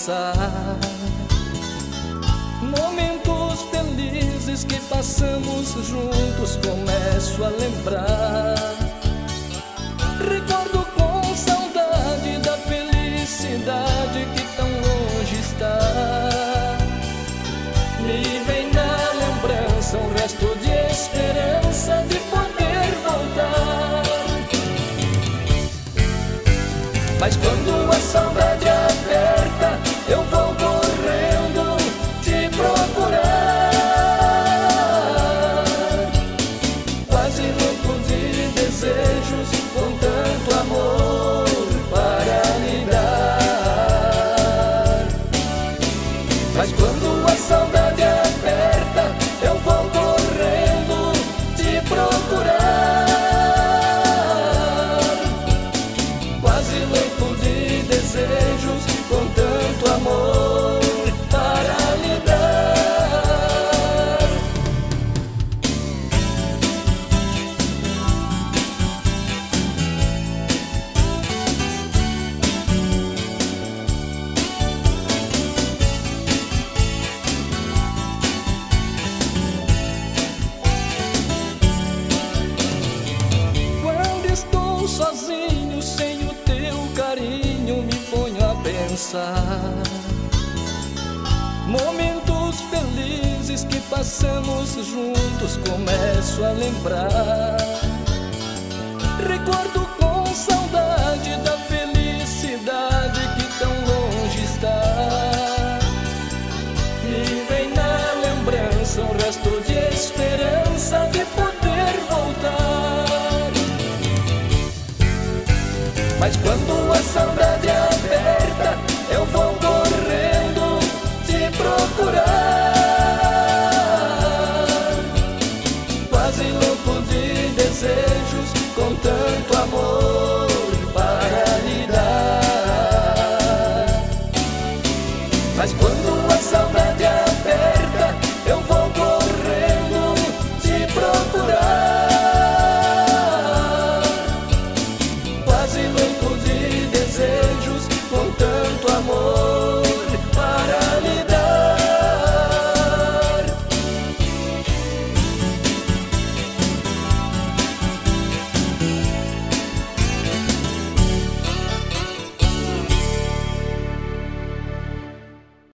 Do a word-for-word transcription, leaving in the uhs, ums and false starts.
pensar. Momentos felizes que passamos juntos, começo a lembrar. Recordo com saudade da felicidade que tão longe está. Me vem na lembrança um resto de esperança de poder voltar. Mas quando a saudade aperta, eu vou correndo te procurar, quase louco de desejos, com tanto amor para lhe dar. Mas quando a saudade aperta, eu vou correndo te procurar, quase louco de desejos, com tanto amor para lhe dar. Quando estou sozinho, sem o teu carinho, me ponho a pensar. Momentos felizes que passamos juntos, começo a lembrar. Recordo com saudade da felicidade que tão longe está. Me vem na lembrança um resto de esperança de poder voltar. Mas quando